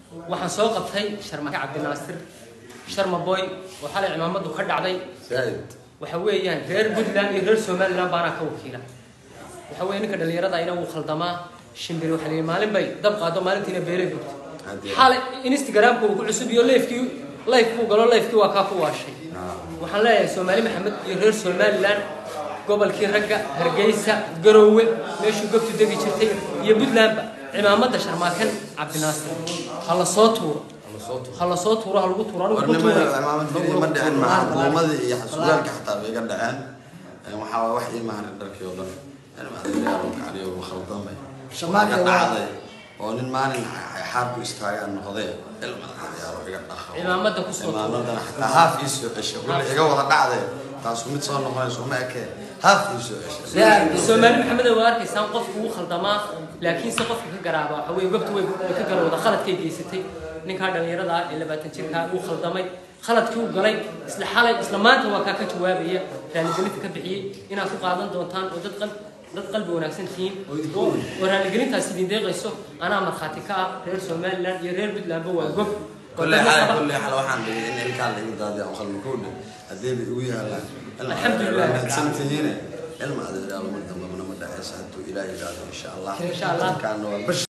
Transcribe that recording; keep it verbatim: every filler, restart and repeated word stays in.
waxaan soo qabtay Sharma Cabdi Naasir Sharma Boy waxa la cimaamadu ka dhacday Said waxa weeyaan reer Puntland iyo reer Somaliland baana ka wakiila waxa weeyaan ninka dhalinyarada ayna uu khaldamaa shimbir waxa la maalin bay dab qaado maalintiina beelay gubto xal Instagram-ku uu ku cusub iyo live-kii live-ku galo live-kii waa ka ku waashay waxaan leeyahay Soomaali Maxamed iyo reer Somaliland gobolkii ragga Hargeysa Garowe meeshuu gobtu degi jirtay iyo Puntland cimaamada Sharma Cabdi Naasir hala soo tuuro hala soo tuuro hal ugu tuuro anigu tuuro cimaamada ma dhicin ma xukuumadda iyo xasuulka xataa way ka dhaceen waxa wax iimaan dharkii oo dhan ana ma adeeyo kacaliyo khaldamay Sharma dhacday oo nin maalin xaarku istaagaan noqday ilma adeeyo iga dhaxo cimaamada ku soo cimaamada xataa haaf isu cesho wala iga wada dhacday taas mid soo noqonayso ma ekee haaf isu cesho Soomaali Maxamed waa arkaysan qofku uu khaldamaa laakiin si qofka ka garaaba waxa weey gobtu way ka garowda khaladkay geysatay ninka dhalinyarada ah ee labaatan jirka uu khaldamay khaladkii uu galay isla xalay isla maanta waa ka ka jawaabaya raaligelinta ka bixiyay inaad ku qaadan doontaan oo dad qalb dad qalbi wanaagsan tihiin oo raaligelintaas idin deeqayso ana marxaati ka reer Somaliland iyo reer Puntland waa gob كل حاجة كل حاجة waxaan dhigay in ilka la igu daadiyo oo qalmo kood hadii ay ugu yaalaan alxamdulillah santihiin ilma adeer ma dambe ma dhaxaysa haduu ilaahay ilaaliyo insha Allah insha Allah kan waa